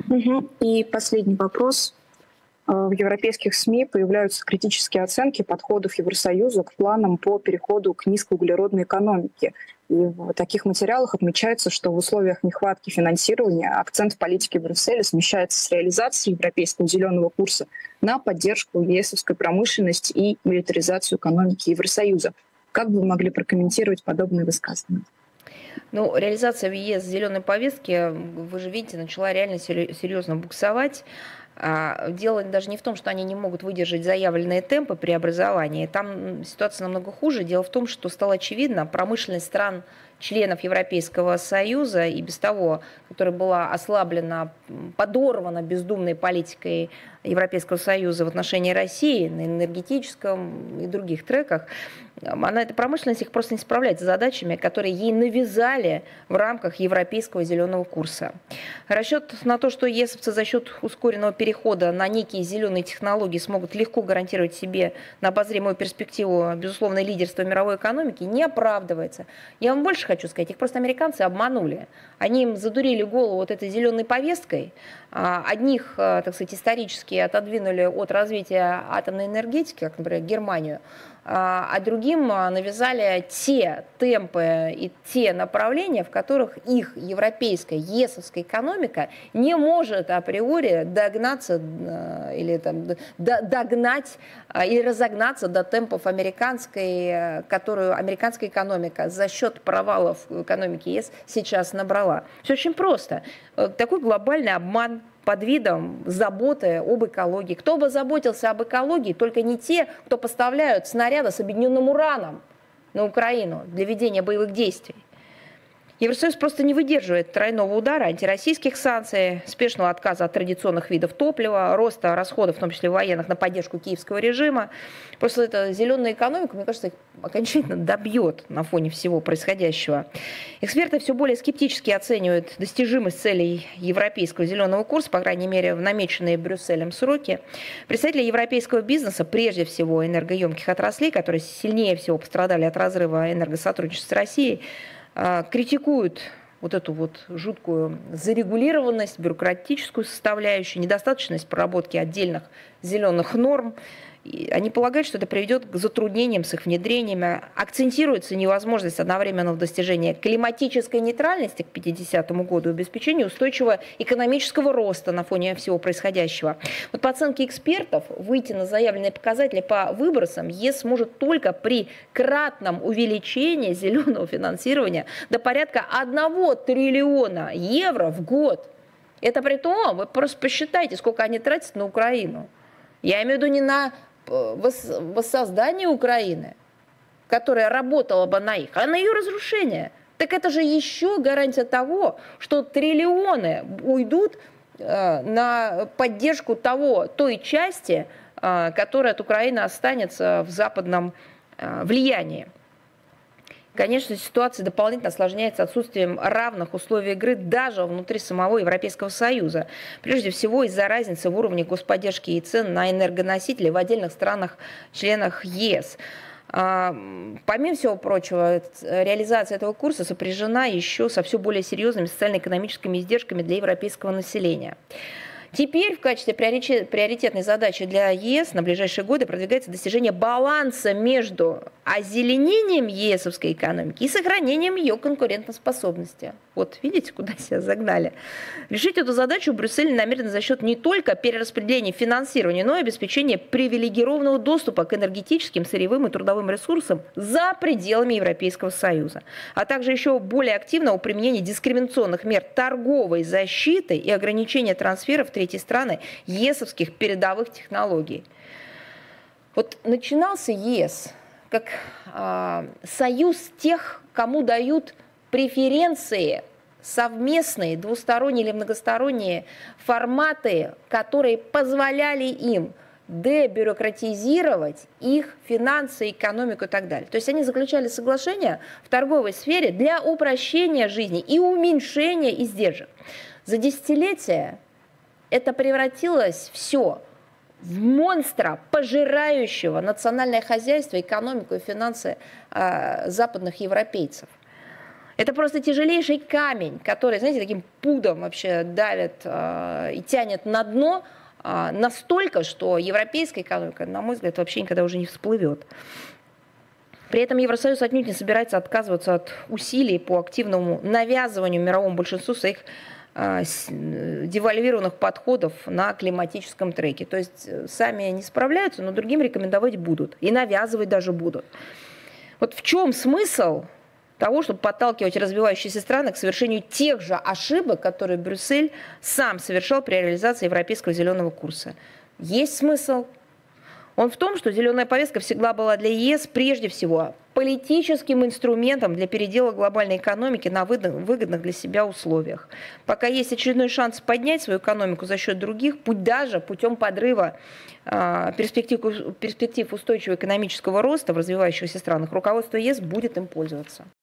Мгм. И последний вопрос. В европейских СМИ появляются критические оценки подходов Евросоюза к планам по переходу к низкоуглеродной экономике. И в таких материалах отмечается, что в условиях нехватки финансирования акцент политики Брюсселя смещается с реализации европейского зеленого курса на поддержку ЕСовской промышленности и милитаризацию экономики Евросоюза. Как бы вы могли прокомментировать подобные высказывания? Ну, реализация в ЕС зеленой повестки, вы же видите, начала реально серьезно буксовать. Дело даже не в том, что они не могут выдержать заявленные темпы преобразования. Там ситуация намного хуже. Дело в том, что стало очевидно, промышленность стран членов Европейского Союза и без того, которая была ослаблена, подорвана бездумной политикой Европейского Союза в отношении России на энергетическом и других треках, эта промышленность их просто не справляется с задачами, которые ей навязали в рамках европейского зеленого курса. Расчет на то, что ЕСовцы за счет ускоренного перехода на некие зеленые технологии смогут легко гарантировать себе на обозримую перспективу безусловное лидерство мировой экономики, не оправдывается. Я вам больше хочу сказать, их просто американцы обманули. Они им задурили голову вот этой зеленой повесткой. Одних, так сказать, исторически отодвинули от развития атомной энергетики, как, например, Германию, а другим навязали те темпы и те направления, в которых их европейская, ЕСовская экономика не может априори догнаться или догнать или разогнаться до темпов американской, которую американская экономика за счет провалов экономики ЕС сейчас набрала. Все очень просто. Такой глобальный обман под видом заботы об экологии. Кто бы заботился об экологии, только не те, кто поставляют снаряды с объединенным ураном на Украину для ведения боевых действий. Евросоюз просто не выдерживает тройного удара антироссийских санкций, спешного отказа от традиционных видов топлива, роста расходов, в том числе военных, на поддержку киевского режима. Просто эта зеленая экономика, мне кажется, их окончательно добьет на фоне всего происходящего. Эксперты все более скептически оценивают достижимость целей европейского зеленого курса, по крайней мере, в намеченные Брюсселем сроки. Представители европейского бизнеса, прежде всего энергоемких отраслей, которые сильнее всего пострадали от разрыва энергосотрудничества с Россией, критикуют вот эту вот жуткую зарегулированность, бюрократическую составляющую, недостаточность проработки отдельных зеленых норм. И они полагают, что это приведет к затруднениям с их внедрением. Акцентируется невозможность одновременного достижения климатической нейтральности к 50 году и обеспечения устойчивого экономического роста на фоне всего происходящего. Вот по оценке экспертов, выйти на заявленные показатели по выбросам ЕС сможет только при кратном увеличении зеленого финансирования до порядка 1 триллиона евро в год. Это при том, вы просто посчитайте, сколько они тратят на Украину. Я имею в виду не на воссоздание Украины, которая работала бы на их, а на ее разрушение. Так это же еще гарантия того, что триллионы уйдут на поддержку той части, которая от Украины останется в западном влиянии. Конечно, ситуация дополнительно осложняется отсутствием равных условий игры даже внутри самого Европейского Союза. Прежде всего из-за разницы в уровне господдержки и цен на энергоносители в отдельных странах-членах ЕС. Помимо всего прочего, реализация этого курса сопряжена еще со все более серьезными социально-экономическими издержками для европейского населения. Теперь в качестве приоритетной задачи для ЕС на ближайшие годы продвигается достижение баланса между озеленением ЕСовской экономики и сохранением ее конкурентоспособности. Вот видите, куда себя загнали. Решить эту задачу Брюссель намерен за счет не только перераспределения финансирования, но и обеспечения привилегированного доступа к энергетическим, сырьевым и трудовым ресурсам за пределами Европейского Союза, а также еще более активного применения дискриминационных мер торговой защиты и ограничения трансферов в третьи страны ЕСовских передовых технологий. Вот начинался ЕС как союз тех, кому дают преференции, совместные, двусторонние или многосторонние форматы, которые позволяли им дебюрократизировать их финансы, экономику и так далее. То есть они заключали соглашения в торговой сфере для упрощения жизни и уменьшения издержек. За десятилетия это превратилось все в монстра, пожирающего национальное хозяйство, экономику и финансы западных европейцев. Это просто тяжелейший камень, который, знаете, таким пудом вообще давит и тянет на дно настолько, что европейская экономика, на мой взгляд, вообще никогда уже не всплывет. При этом Евросоюз отнюдь не собирается отказываться от усилий по активному навязыванию мировому большинству своих девальвированных подходов на климатическом треке. То есть сами не справляются, но другим рекомендовать будут. И навязывать даже будут. Вот в чем смысл того, чтобы подталкивать развивающиеся страны к совершению тех же ошибок, которые Брюссель сам совершал при реализации европейского зеленого курса? Есть смысл. Он в том, что зеленая повестка всегда была для ЕС прежде всего политическим инструментом для передела глобальной экономики на выгодных для себя условиях. Пока есть очередной шанс поднять свою экономику за счет других, пусть даже путем подрыва перспектив устойчивого экономического роста в развивающихся странах, руководство ЕС будет им пользоваться.